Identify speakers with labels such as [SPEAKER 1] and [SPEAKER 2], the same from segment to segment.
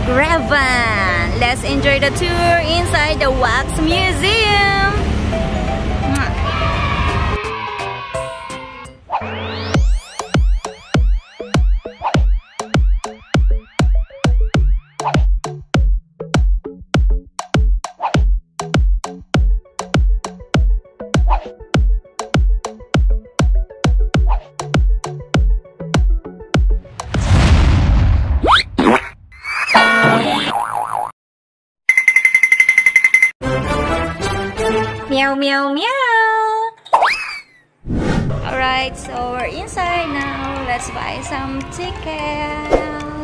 [SPEAKER 1] Revan. Let's enjoy the tour inside the Wax Museum. Meow, meow, meow. Alright, so we're inside now. Let's buy some tickets.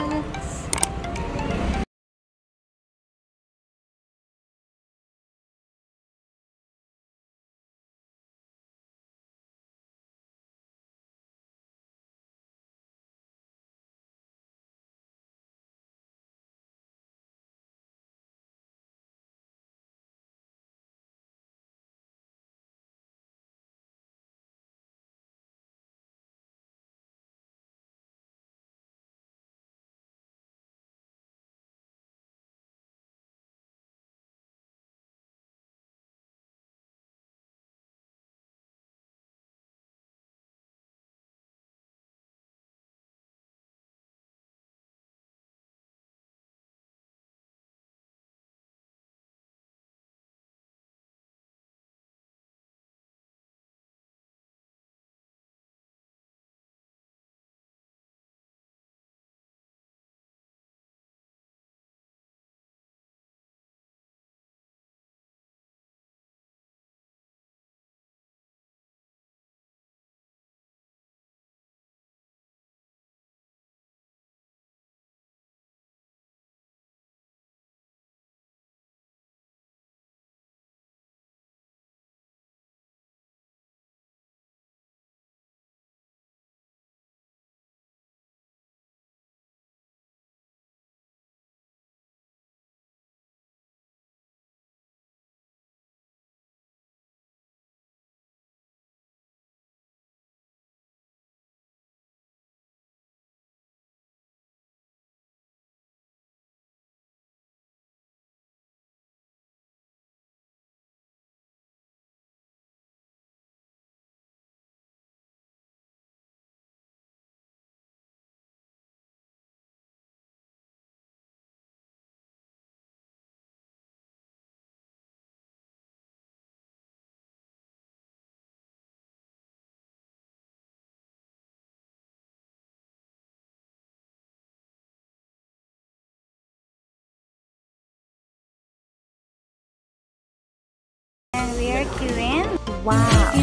[SPEAKER 1] And we are queuing. Wow.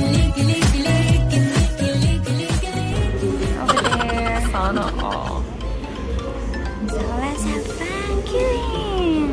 [SPEAKER 1] Over there.
[SPEAKER 2] Sana all.
[SPEAKER 1] So let's have fun queuing.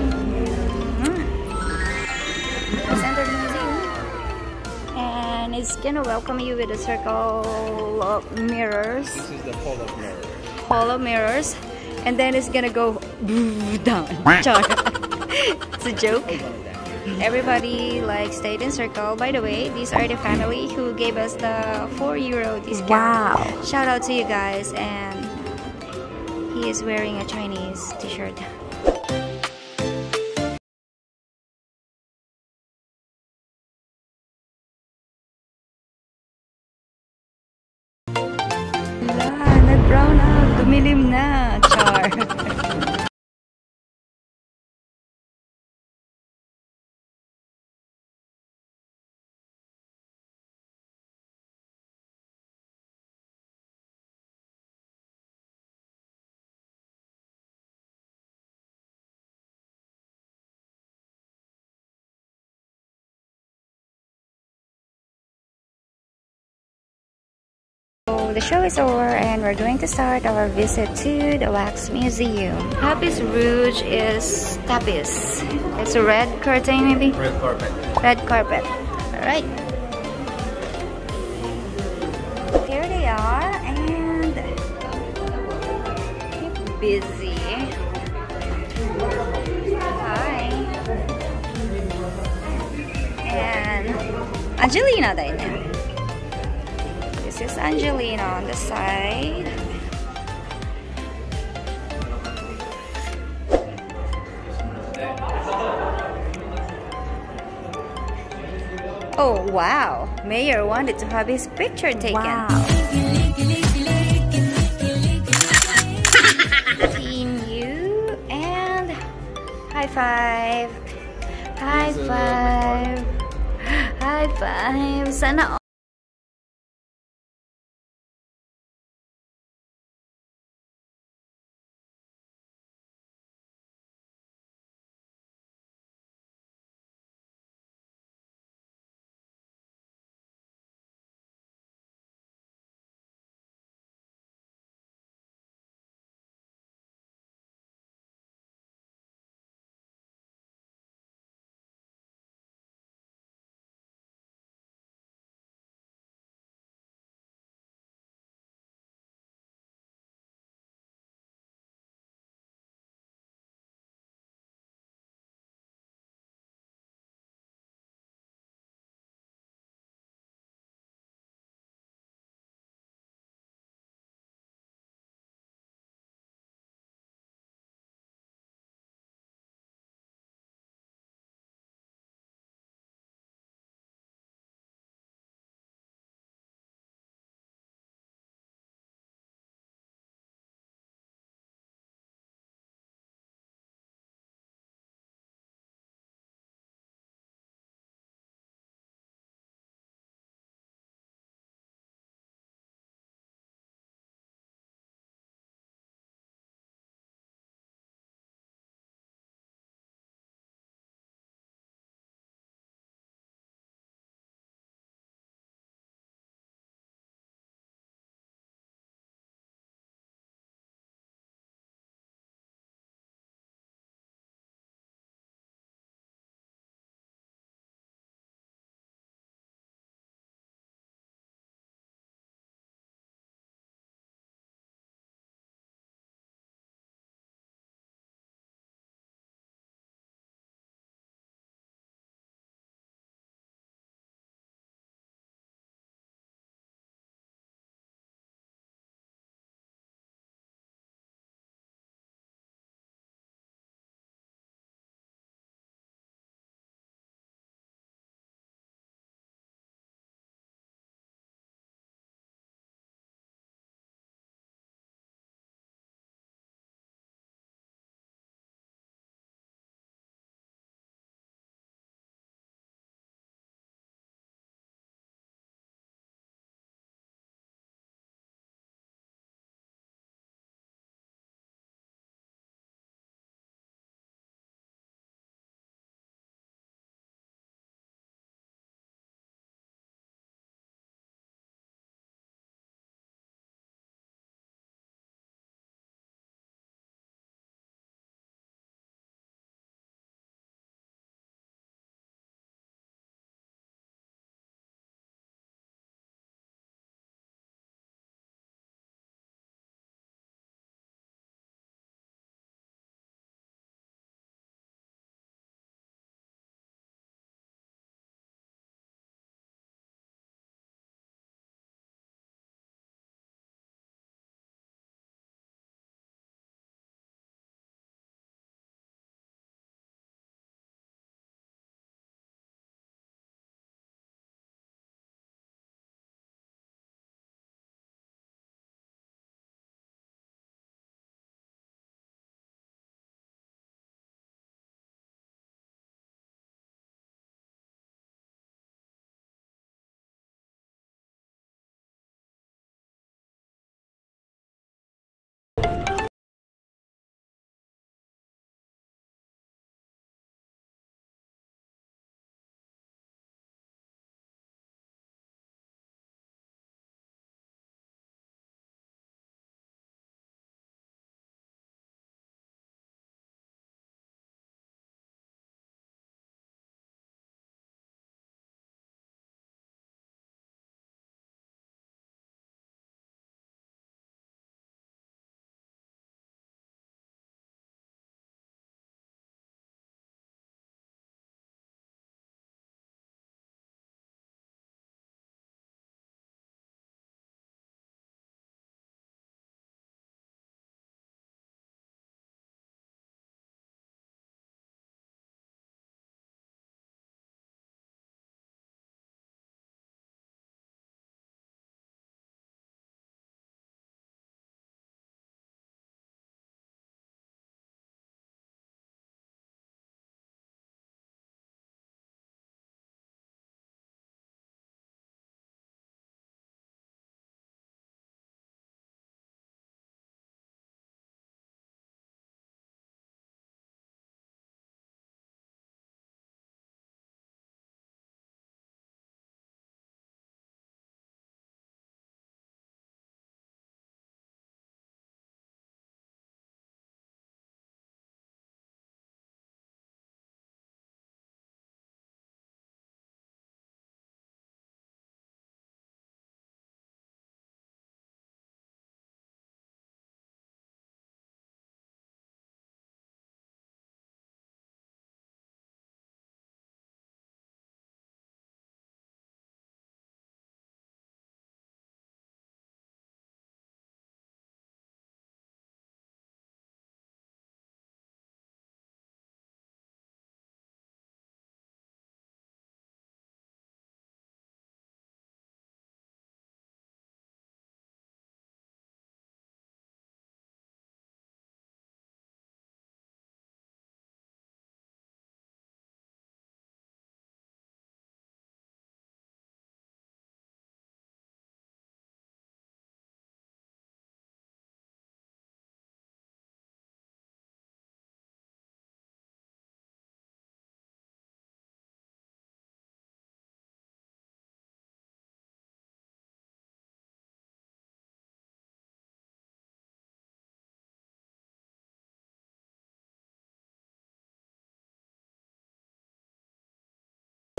[SPEAKER 1] Let's enter the museum. And it's gonna welcome you with a circle of mirrors.
[SPEAKER 2] This is the hall of mirrors.
[SPEAKER 1] Hall of mirrors. And then it's gonna go down. It's a joke. Everybody like stayed in circle. By the way, these are the family who gave us the €4 discount.
[SPEAKER 2] Wow.
[SPEAKER 1] Shout out to you guys. And he is wearing a Chinese t-shirt. Nag-brown out. Dumilim na. Char. The show is over and we're going to start our visit to the Wax Museum. Tapis Rouge is tapis. It's a red curtain maybe?
[SPEAKER 2] Red carpet.
[SPEAKER 1] Red carpet. Alright. Here they are and keep busy. Hi. And Angelina din. This is Angelina on the side. Oh, wow. Mayor wanted to have his picture taken.
[SPEAKER 3] Wow.
[SPEAKER 1] Team you and high five. High five. High five. Sana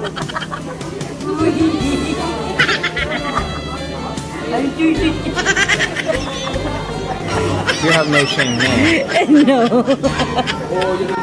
[SPEAKER 2] You have no shame, no?
[SPEAKER 1] No.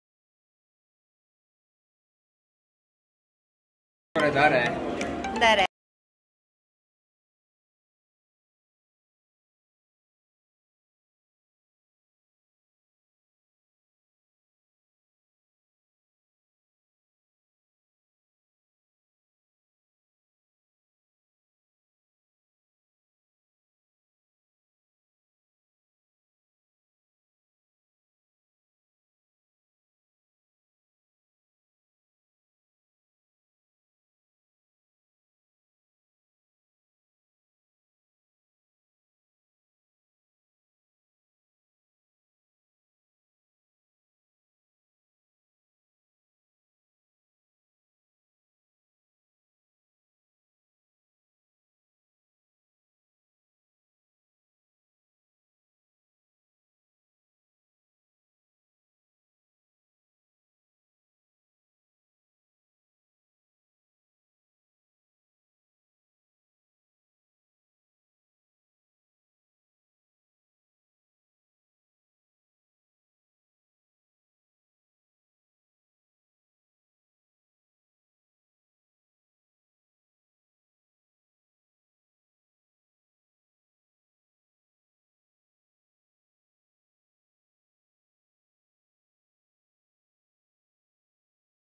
[SPEAKER 2] Dare.
[SPEAKER 1] Dare.